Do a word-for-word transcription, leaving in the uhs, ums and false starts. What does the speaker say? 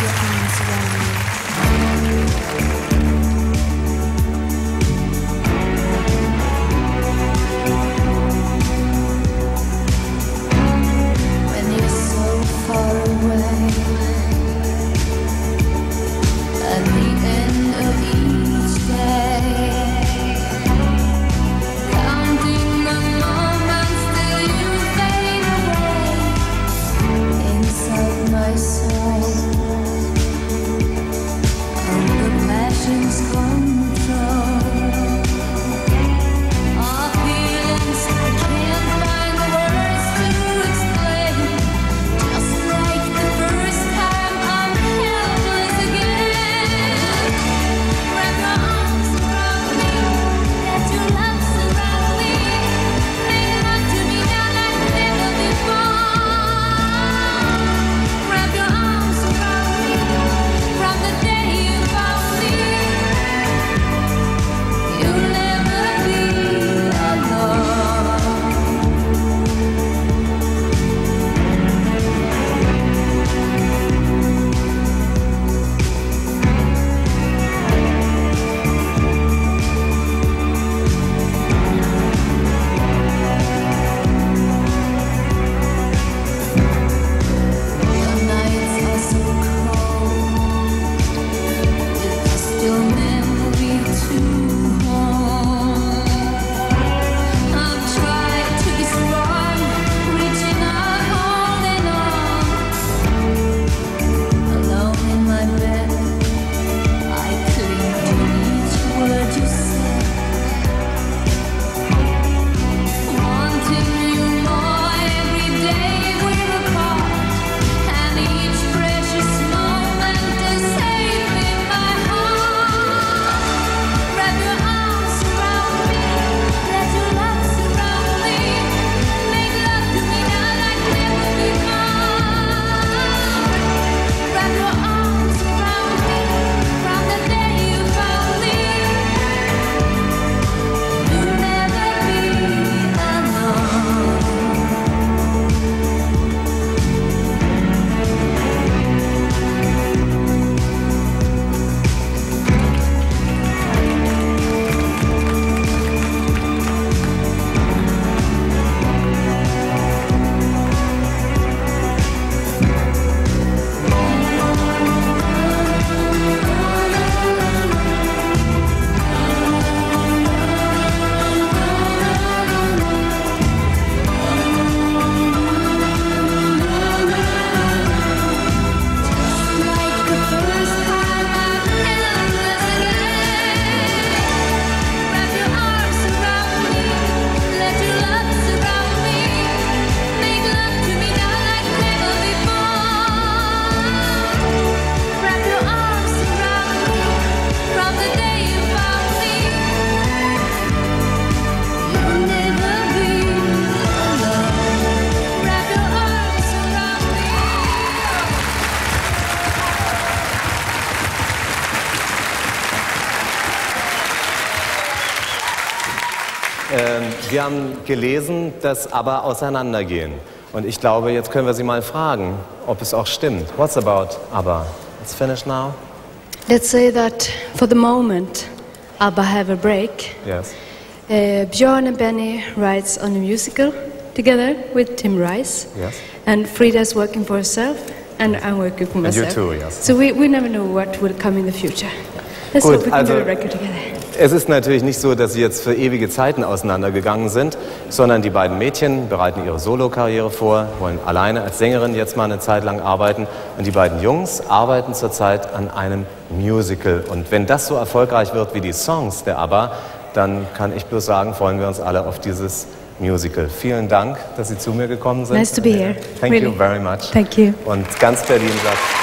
Wir haben gelesen, dass ABBA auseinandergehen. Und ich glaube, jetzt können wir Sie mal fragen, ob es auch stimmt. What's about ABBA? Let's finish now. Let's say that for the moment, ABBA have a break. Yes. Uh, Björn and Benny writes on a musical together with Tim Rice. Yes. And Frida's working for herself, and I'm working for myself. And you too, yes. So we, we never know what will come in the future. Let's Gut, hope we can also, do a record together. Es ist natürlich nicht so, dass sie jetzt für ewige Zeiten auseinandergegangen sind, sondern die beiden Mädchen bereiten ihre Solokarriere vor, wollen alleine als Sängerin jetzt mal eine Zeit lang arbeiten. Und die beiden Jungs arbeiten zurzeit an einem Musical. Und wenn das so erfolgreich wird wie die Songs der ABBA, dann kann ich bloß sagen, freuen wir uns alle auf dieses Musical. Vielen Dank, dass Sie zu mir gekommen sind. Nice to be here. Thank really. you very much. Thank you. Und ganz Berlin sagt